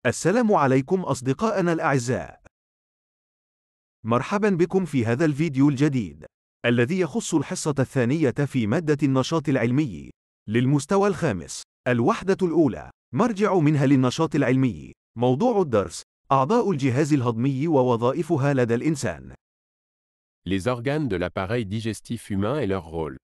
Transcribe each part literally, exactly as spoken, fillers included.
السلام عليكم أصدقائنا الأعزاء. مرحبا بكم في هذا الفيديو الجديد الذي يخص الحصة الثانية في مادة النشاط العلمي للمستوى الخامس، الوحدة الأولى، مرجع منها للنشاط العلمي. موضوع الدرس: أعضاء الجهاز الهضمي ووظائفها لدى الإنسان. Les organes de l'appareil digestif humain et leur rôle.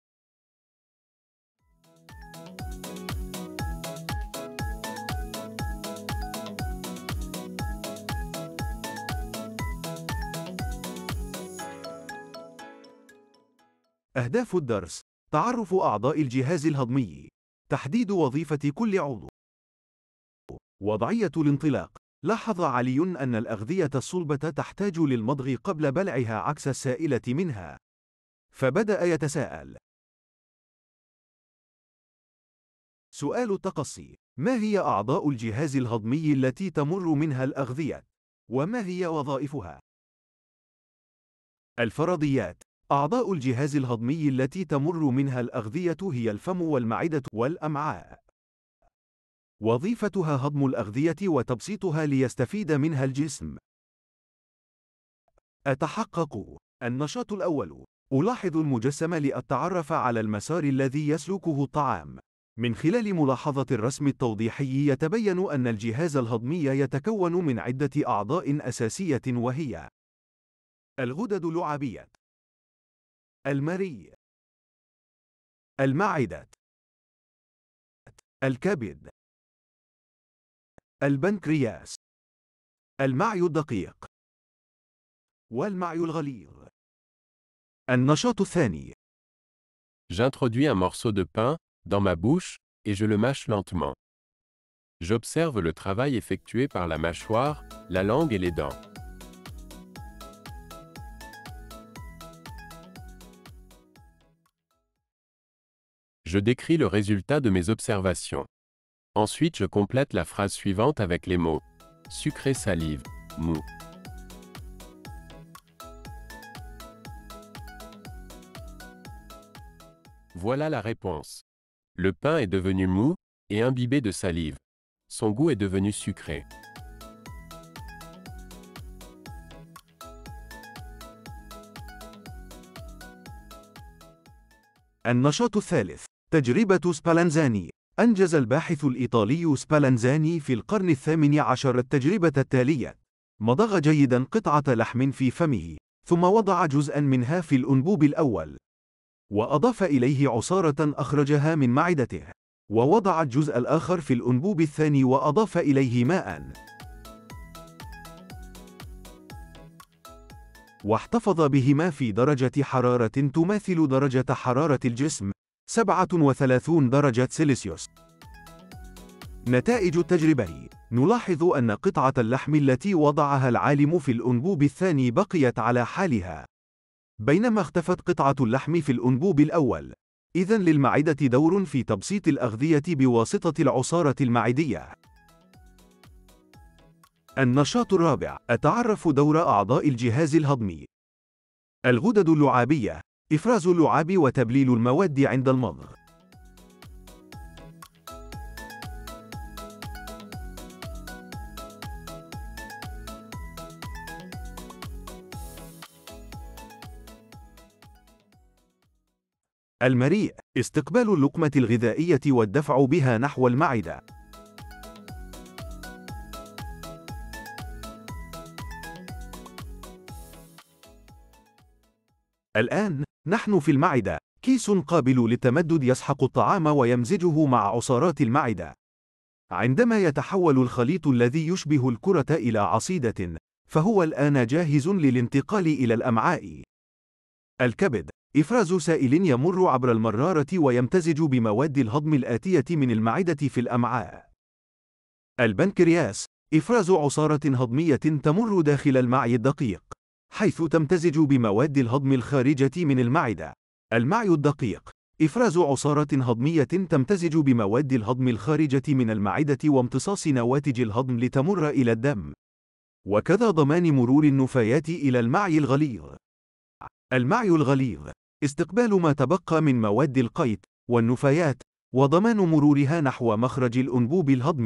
أهداف الدرس: تعرف أعضاء الجهاز الهضمي، تحديد وظيفة كل عضو. وضعية الانطلاق: لاحظ علي أن الأغذية الصلبة تحتاج للمضغ قبل بلعها عكس السائلة منها، فبدأ يتساءل. سؤال التقصي: ما هي أعضاء الجهاز الهضمي التي تمر منها الأغذية؟ وما هي وظائفها؟ الفرضيات: أعضاء الجهاز الهضمي التي تمر منها الأغذية هي الفم والمعدة والأمعاء. وظيفتها هضم الأغذية وتبسيطها ليستفيد منها الجسم. أتحقق. النشاط الأول: ألاحظ المجسم لأتعرف على المسار الذي يسلكه الطعام. من خلال ملاحظة الرسم التوضيحي يتبين أن الجهاز الهضمي يتكون من عدة أعضاء أساسية، وهي: الغدد اللعابية، المريء، المعدة، الكبد، البنكرياس، المعي الدقيق، والمعي الغليظ. النشاط الثاني: J'introduis un morceau de pain dans ma bouche et je le mâche lentement. J'observe le travail effectué par la mâchoire, la langue et les dents. Je décris le résultat de mes observations. Ensuite, je complète la phrase suivante avec les mots sucré, salive, mou. Voilà la réponse. Le pain est devenu mou et imbibé de salive. Son goût est devenu sucré. النشاط الثالث: تجربة سبالانزاني. أنجز الباحث الإيطالي سبالانزاني في القرن الثامن عشر التجربة التالية: مضغ جيدا قطعة لحم في فمه، ثم وضع جزءا منها في الأنبوب الأول، وأضاف إليه عصارة أخرجها من معدته، ووضع الجزء الآخر في الأنبوب الثاني وأضاف إليه ماء، واحتفظ بهما في درجة حرارة تماثل درجة حرارة الجسم، سبعة وثلاثين درجة سيلسيوس. نتائج التجربة: نلاحظ أن قطعة اللحم التي وضعها العالم في الأنبوب الثاني بقيت على حالها، بينما اختفت قطعة اللحم في الأنبوب الأول. إذن للمعدة دور في تبسيط الأغذية بواسطة العصارة المعدية. النشاط الرابع: أتعرف دور أعضاء الجهاز الهضمي. الغدد اللعابية: إفراز اللعاب وتبليل المواد عند المضغ. المريء: استقبال اللقمة الغذائية والدفع بها نحو المعدة. الآن نحن في المعدة، كيس قابل للتمدد يسحق الطعام ويمزجه مع عصارات المعدة. عندما يتحول الخليط الذي يشبه الكرة إلى عصيدة، فهو الآن جاهز للانتقال إلى الأمعاء. الكبد: إفراز سائل يمر عبر المرارة ويمتزج بمواد الهضم الآتية من المعدة في الأمعاء. البنكرياس: إفراز عصارة هضمية تمر داخل المعي الدقيق، حيث تمتزج بمواد الهضم الخارجة من المعدة. المعي الدقيق: إفراز عصارة هضمية تمتزج بمواد الهضم الخارجة من المعدة وامتصاص نواتج الهضم لتمر إلى الدم، وكذا ضمان مرور النفايات إلى المعي الغليظ. المعي الغليظ: استقبال ما تبقى من مواد القيء والنفايات، وضمان مرورها نحو مخرج الأنبوب الهضمي،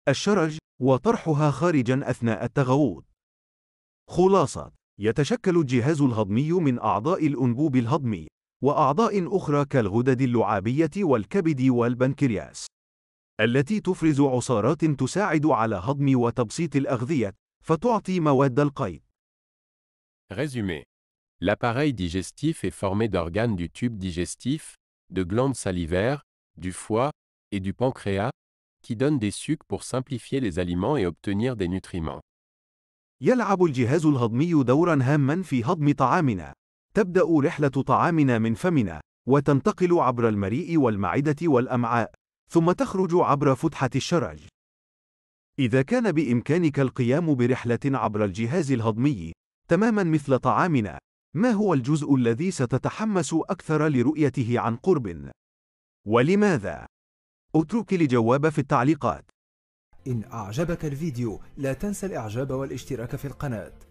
الشرج، وطرحها خارجا أثناء التغوط. خلاصة: يتشكل الجهاز الهضمي من أعضاء الأنبوب الهضمي، وأعضاء أخرى كالغدد اللعابية والكبد والبنكرياس، التي تفرز عصارات تساعد على هضم وتبسيط الأغذية، فتعطي مواد القيء. Résumé. L'appareil digestif est formé d'organes du tube digestif, de glandes salivaires, du foie et du pancréas, qui donnent des sucs pour simplifier les aliments et obtenir des nutriments. يلعب الجهاز الهضمي دورا هاما في هضم طعامنا. تبدأ رحلة طعامنا من فمنا، وتنتقل عبر المريء والمعدة والأمعاء، ثم تخرج عبر فتحة الشرج. إذا كان بإمكانك القيام برحلة عبر الجهاز الهضمي، تماما مثل طعامنا، ما هو الجزء الذي ستتحمس أكثر لرؤيته عن قرب؟ ولماذا؟ اترك الجواب في التعليقات. إن أعجبك الفيديو لا تنسى الإعجاب والاشتراك في القناة.